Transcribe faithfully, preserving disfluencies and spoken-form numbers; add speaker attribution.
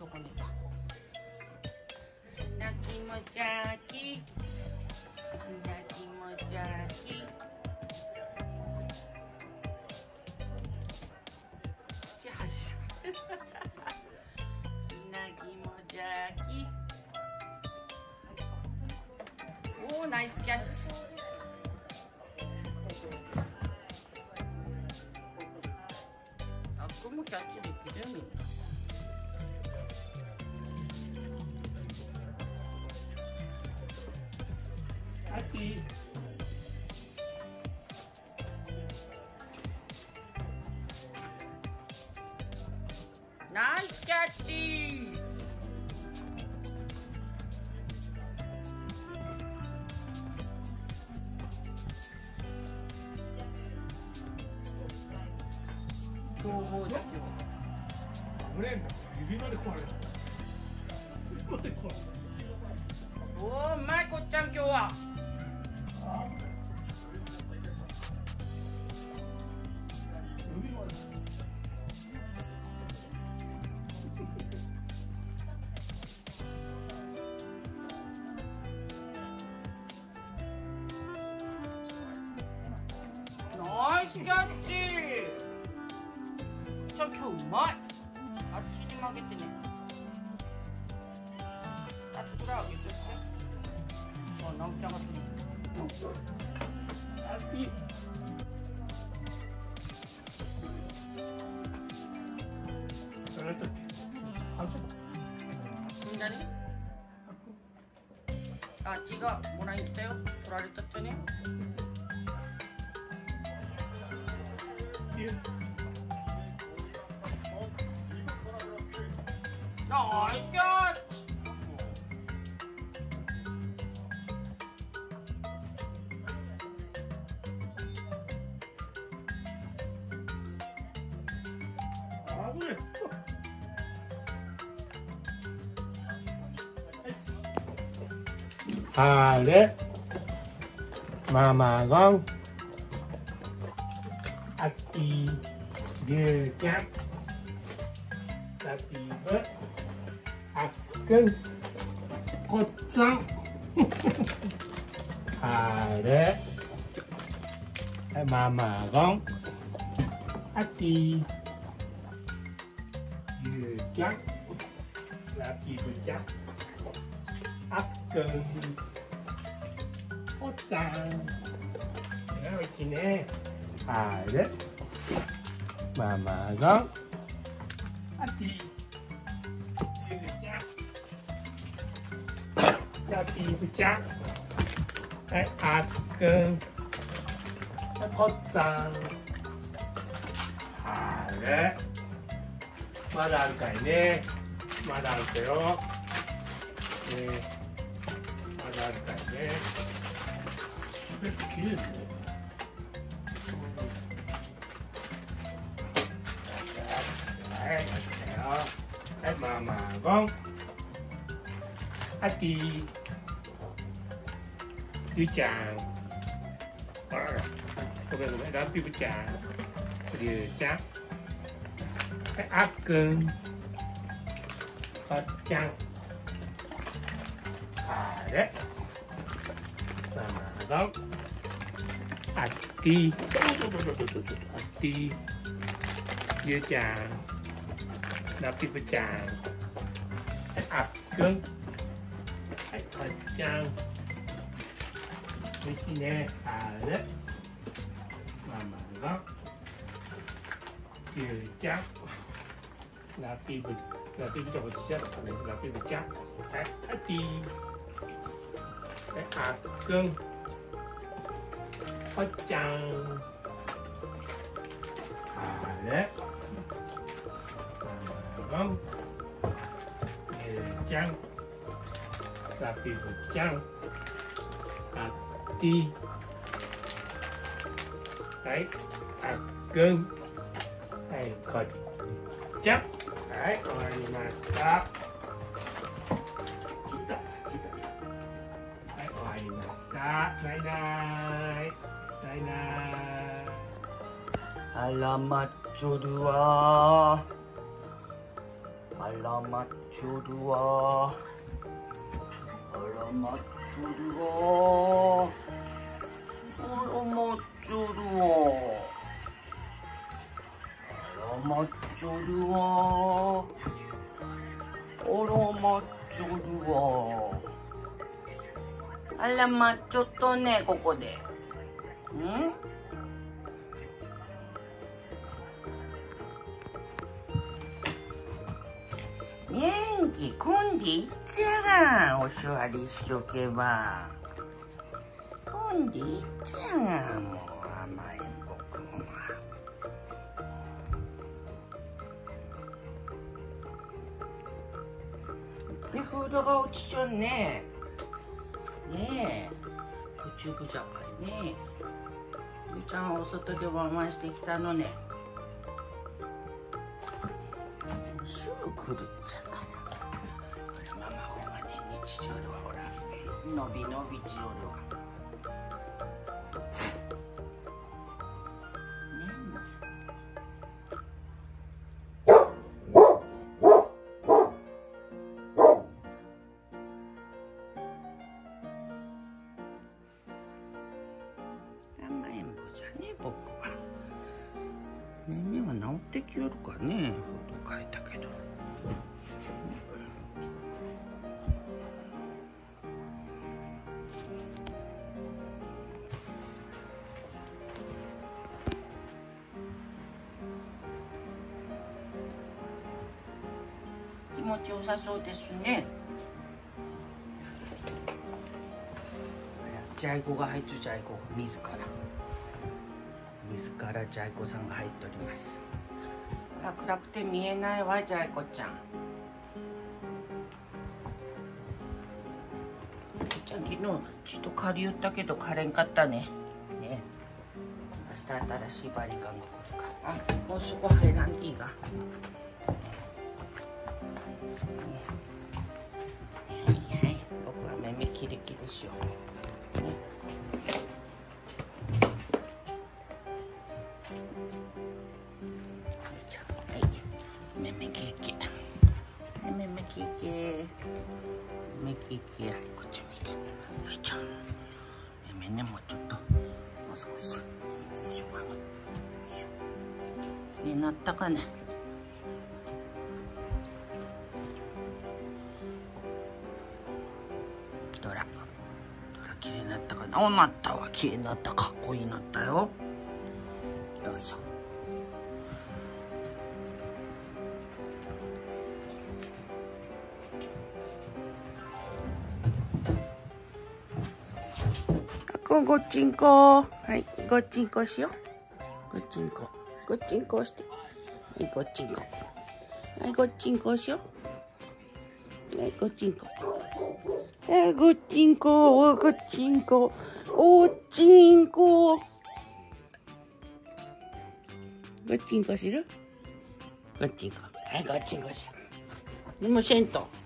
Speaker 1: そこにいた。砂肝ジャーキー、砂肝ジャーキー。口入る。砂肝ジャーキー。おお、ナイスキャッチ。あっこもキャッチできるみんな。
Speaker 2: ハッピー。
Speaker 1: ナイスキャッチ。凶暴だけど。
Speaker 2: 危ねえんだ。指まで壊れた。指まで壊れた。
Speaker 1: おお、うまいこっちゃん今日は。
Speaker 2: 指まで。
Speaker 1: ナイスキャッチ。ちゃん今日うまい。あっちに曲げてね。あとこれあげて。あ、なおちゃんが来る。
Speaker 2: ハッピー。それと。あ、ちょっと。
Speaker 1: みんなに。あっちがもらいに来たよ。取られたっちゃね。ナイスキャッチ。
Speaker 2: あぶね。あれ。ママゴン。あっきー。りゅうちゃん。ラピーブ。あっくん。こっつん。あれ。ママゴン。あっきー。りゅうちゃん。ラピーブちゃん。あっくん。こっつん。おいちね。あれ。ママゴン。あっきー。りゅうちゃん。ラピーブちゃん。はい、あっくん。こっつん。あれ。まだあるかいね。まだあるかよ。ね、まだあるかいね。滑ってきれいですね。はい、来たよ。はい、ママゴン。ハッピー。ゆうちゃん。あらら。ごめんごめん。ラッピーブちゃん。りゅうちゃん。はい、あっくん。こっちゃん。あれ。ママゴン。あっティー。あっティー。ゆうちゃん。ラッピブちゃん。あっくん。はい、こっちゃん。おいしいね。あれ。ママゴン。ゆうちゃん。ラピブ、ラピブとこっちゃったね。ラピブちゃん。はい、ハッピー。はい、あっくん。こっちゃん。あれ。ママゴン。ゆうちゃん。ラピブちゃん。あっティ。はい、あっくん。はい、こっちゃん。はい、終わりました。ちった、ちった。はい、終わりました。バイバイ。バイバイ。
Speaker 1: あらまっちょるわー。 あらまっちょるわ。あらまっちょるわ。あらまっちょるわ。あらまっちょるわ。あらまっちょるわ。あらまっちょっとね、ここで。ん？元気組んでいっちゃがん、お座りしとけば。組んでいっちゃがん、もう甘えんぼくんは。で、フードが落ちちゃうね。ねえ、ぐちゅぐちゃかいね。ゆうちゃんはお外でワンワンしてきたのね。すぐ来るっちゃうから。これママごがね、日常るわ、ほら。のびのびちおるわ。甘えんぼじゃね、僕は。目は治ってきよるかね、フード変えたけど。気持ちよさそうですね。ジャイ子が入ってる、ジャイ子が自ら自らジャイ子さんが入っております。あ、暗くて見えないわ、ジャイ子ちゃん。ジャイ子ちゃん昨日ちょっと借り言ったけど借れんかったね。ね。明日新しいバリカンが来るか。あ、もうそこ入らんでいいが。僕は目目キリキリしよう。ね。はい。目目キリキリ。目目キリキリ。目キリキリ。こっち見て。よいちょ。目目ね、もうちょっと。もう少し。よいしょ。気になったかね。ドラ、ドラ綺麗になったかな。お、なったわ、綺麗になった、かっこいいなったよ。よいしょ。あこごっちんこ、はい、ごっちんこしよう。ごっちんこ、ごっちんこして、はい、ごっちんこ、はい、ごっちんこしよう。はい、ごっちんこ。えー、ごっちんこ、おごっちんこ、おっちんこ。ごっちんこする？ごっちんこ。はい、ごっちんこしよう。でもせんと。